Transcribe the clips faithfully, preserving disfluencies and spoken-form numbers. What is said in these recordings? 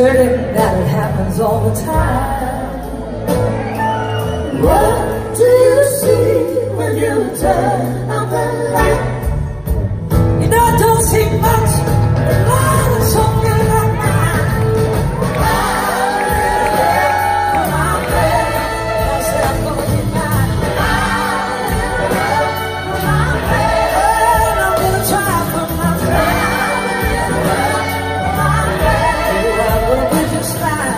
certain that it happens all the time. What do you see when you turn on the light? You know it don't see much, but Lord, it's so good like mine. My baby, I said I'm gonna get mine. My baby, and I'm gonna try for my baby. My baby, I'm gonna be just fine.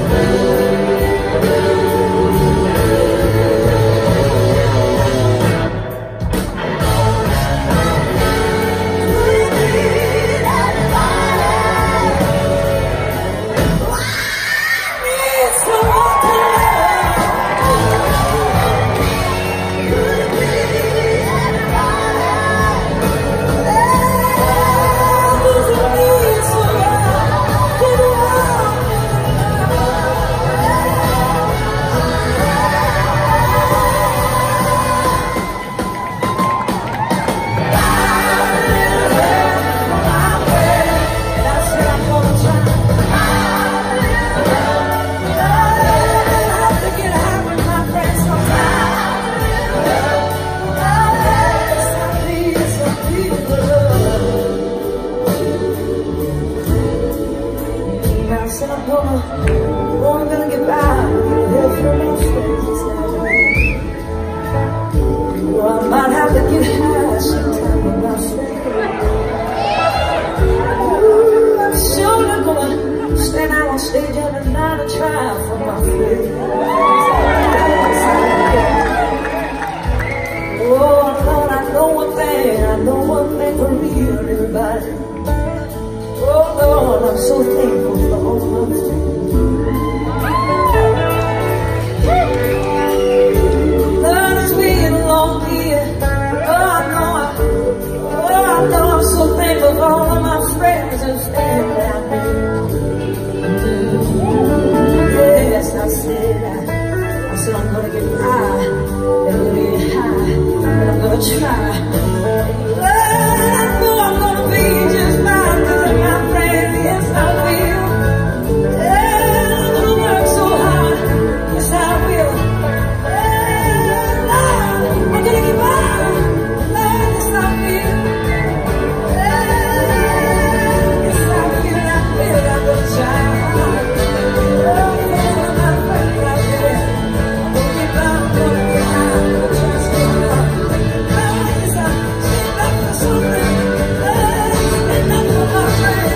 I said I'm gonna, oh, I'm gonna get by. Live for my friends now. Well, I might have to get high sometime with my friends. Ooh, I'm sure not gonna stand out on stage every night and try for my friends. Oh, Lord, I know one thing, I know one thing for real, everybody. Oh Lord, I'm so thankful for all my friends. Lord, it's been a long year. Oh, I know, I, oh, I know I'm so thankful for all of my friends and family out there. Yes, I said, I, I said I'm gonna get high, and I'm gonna get high, and I'm gonna try. Lord, I know I'm gonna be just fine. Yes, I will. Yeah, I'm gonna work so hard. Yes, I will. Yeah, Lord, I'm gonna get by. Lord, yes, I will. Yeah, yes, I will. I will. I'm gonna try hard. Oh, yeah, my friend out there. I'm gonna get by. I'm gonna get high. I'm gonna try so hard. Lord, yes, I sit back for something. Yeah, and not for my friend.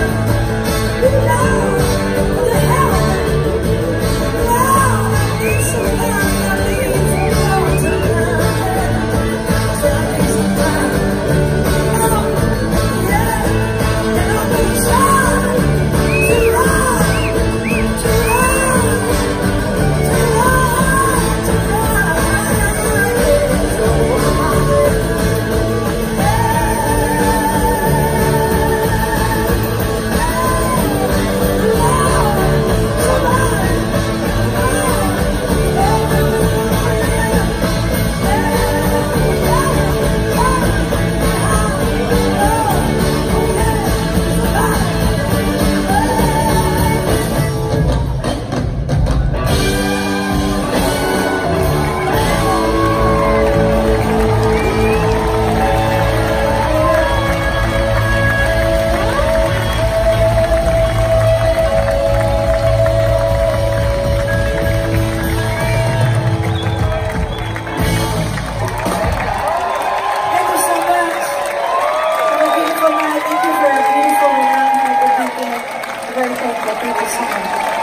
Very thankful. Thank you so much.